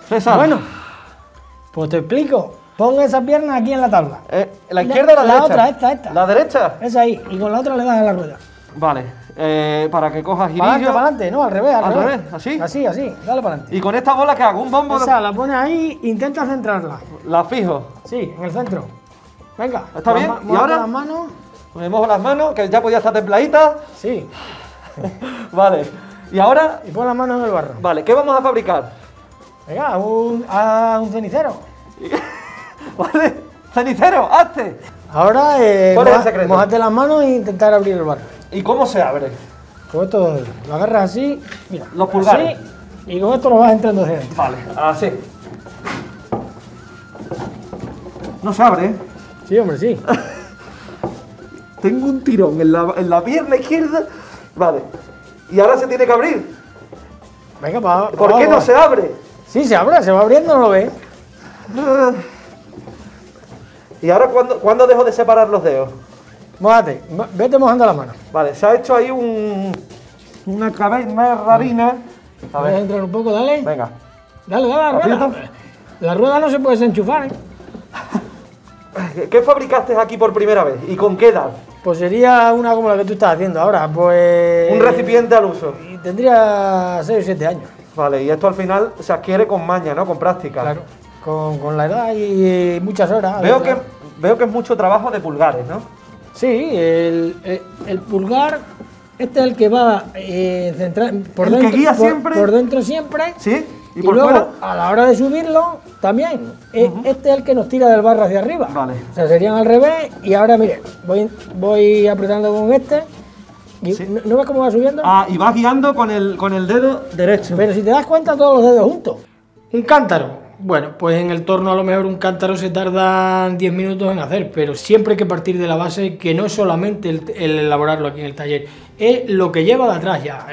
César. Bueno, pues te explico. Pon esa pierna aquí en la tabla. ¿La izquierda o la derecha? La otra, esta. ¿La derecha? Esa ahí. Y con la otra le das a la rueda. Vale. Para que coja girillo. Para adelante, no, al revés, ¿Al revés? ¿Así? Así, dale para adelante. ¿Y con esta bola qué hago? ¿Un bombo? Esa, la pones ahí, intenta centrarla. La fijo. Sí, en el centro. Venga. ¿Está bien? ¿Y Mójate ahora? las manos. Me mojo las manos, que ya podía estar templadita. Sí. Vale. ¿Y ahora? Y pon las manos en el barro. Vale, ¿qué vamos a fabricar? Venga, a un cenicero. Vale. Cenicero, hazte. Ahora, ¿Cuál es el secreto? mójate las manos e intentar abrir el barro. ¿Y cómo se abre? Con esto lo agarras así, mira. Los pulgares. Así, y con esto lo vas entrando hacia adentro. Vale, así. No se abre, ¿eh? Sí, hombre, sí. Tengo un tirón en la pierna izquierda. Vale. ¿Y ahora se tiene que abrir? Venga, ¿Por qué no se abre? Sí, se abre, se va abriendo, ¿no lo ves? ¿Y ahora cuándo dejo de separar los dedos? Mójate, vete mojando las manos. Vale, se ha hecho ahí una cabeza rarina. A Voy a ver, entrar un poco, dale. venga. Dale, la rueda. ¿Aprieta? La rueda no se puede desenchufar, ¿eh? ¿Qué fabricaste aquí por primera vez? ¿Y con qué edad? Pues sería una como la que tú estás haciendo ahora, pues... Un recipiente al uso. Y tendría 6 o 7 años. Vale, y esto al final se adquiere con maña, ¿no? Con práctica. Claro, con la edad y muchas horas. Veo que es mucho trabajo de pulgares, ¿no? Sí, el pulgar, este es el que va centrar por ¿El dentro, que guía siempre? por dentro siempre. ¿Sí? Y por luego, fuera? a la hora de subirlo, también. Este es el que nos tira del barro hacia arriba. Vale. O sea, serían al revés. Y ahora, mire, voy apretando con este. Y Sí. ¿no ves cómo va subiendo? Ah, y vas guiando con el dedo derecho. Pero si te das cuenta, todos los dedos juntos. Un cántaro. Bueno, pues en el torno a lo mejor un cántaro se tardan 10 minutos en hacer, pero siempre hay que partir de la base que no es solamente el elaborarlo aquí en el taller, es lo que lleva de atrás ya,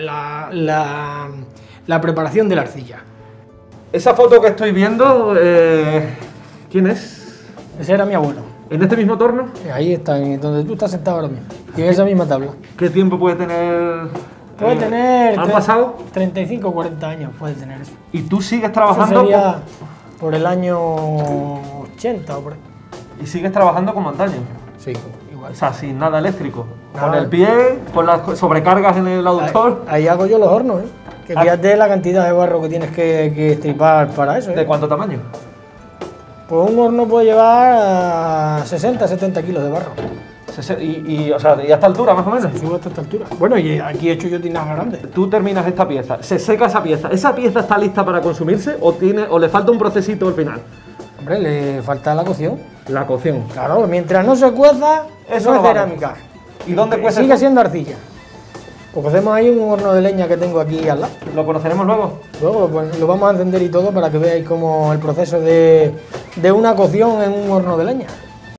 la preparación de la arcilla. Esa foto que estoy viendo, ¿quién es? Ese era mi abuelo. ¿En este mismo torno? Ahí está, donde tú estás sentado ahora mismo. Y en esa misma tabla. ¿Qué tiempo puede tener? Puede tener... ¿Han pasado? 35 o 40 años puede tener eso. ¿Y tú sigues Eso trabajando? sería por el año 80 o por ahí. Y sigues trabajando con antaño. Sí, igual. O sea, sin nada eléctrico. Nada. Con el pie, con las sobrecargas en el aductor. Ahí hago yo los hornos, ¿eh? Que fíjate la cantidad de barro que tienes que estripar para eso, ¿eh? ¿De cuánto tamaño? Pues un horno puede llevar 60, 70 kilos de barro. O sea, ¿y a esta altura más o menos? Subo hasta esta altura. Bueno, y aquí he hecho yo tinajas grandes. Tú terminas esta pieza, se seca esa pieza. ¿Esa pieza está lista para consumirse o le falta un procesito al final? Hombre, le falta la cocción. La cocción. Claro, mientras no se cueza, Eso no no es vale. cerámica. ¿Y dónde cuece Sigue esto? siendo arcilla. Pues hacemos ahí un horno de leña que tengo aquí al lado. ¿Lo conoceremos luego? Luego lo vamos a encender y todo para que veáis como el proceso de una cocción en un horno de leña.